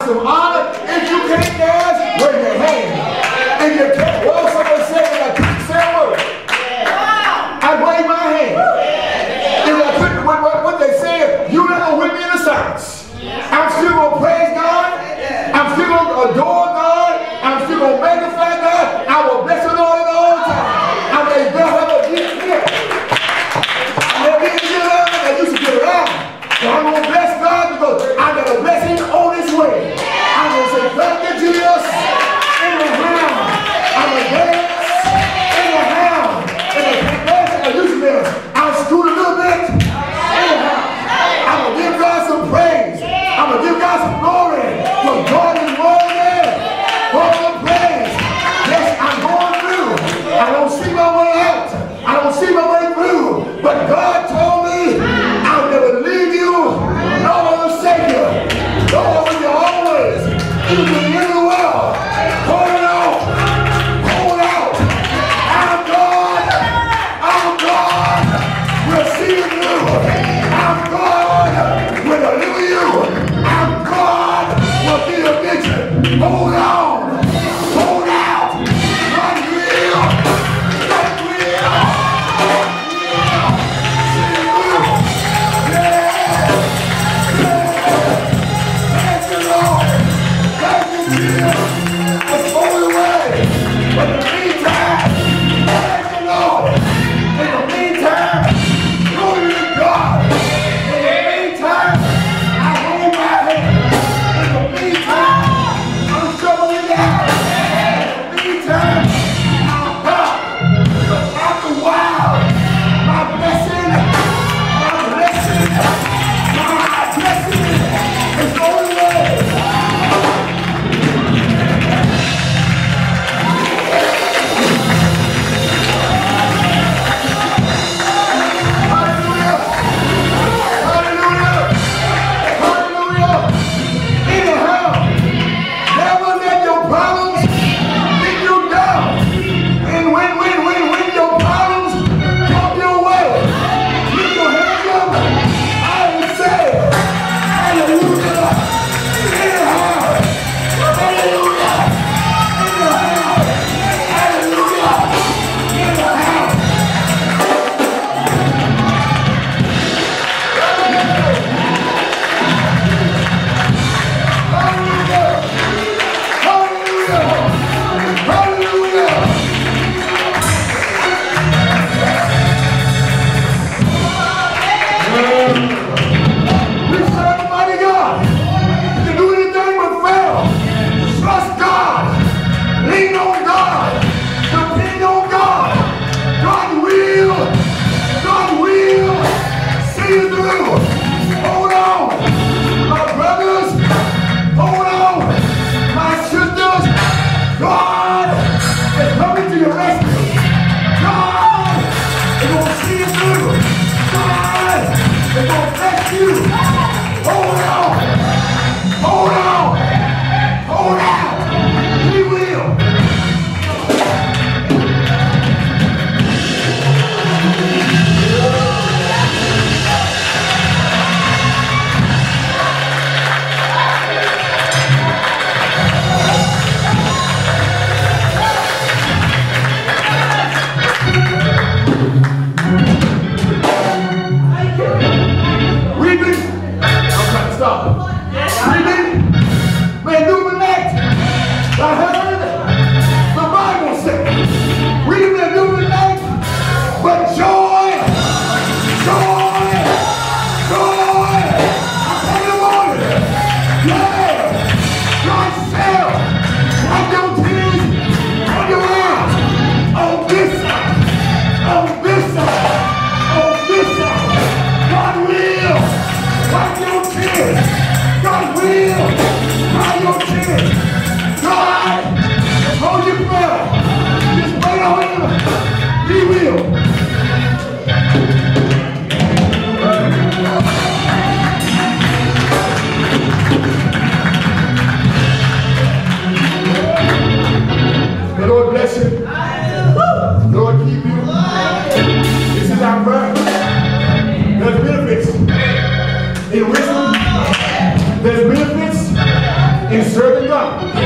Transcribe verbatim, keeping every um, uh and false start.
some honor. If you can't dance, raise your hand. If you can't, well, someone said that I couldn't say a word. I wave my hand. If I couldn't, what, what, what they said, you're not going to whip me in the service. I'm still going to praise God. I'm still going to adore God. I'm still going to magnify God. I will bless the Lord at all times. I may God have a gift here. I may be in the love I used to get around. So I'm going to bless God because I got a blessing on its way. I'm going to say, thank you, Jesus. In the house. I'm going to dance. In the house. In the house. I used to dance. I'll scoot a little bit. In the house. I'm going to give God some praise. I'm going to give God some glory. For God is worthy. For the praise. Yes, I'm going through. I don't see my way out. I don't see my way through. But God told me I'll never leave you nor forsake you. Lord, with you always. Even to the end of the world. Hold it on. Hold out. I'm God. I'm God. We'll see you through. I'm God. We'll deliver you. I'm God. We'll be a victory. Hold on. Hold out. God will. God will. God will. See you through. Yeah. Yeah. Thank you, Lord. Thank you, Jesus. Let's go away. But in the meantime, thank you, Lord. In the meantime, glory to God. In the meantime, I hold my head. In the meantime, I'm showing in serving God.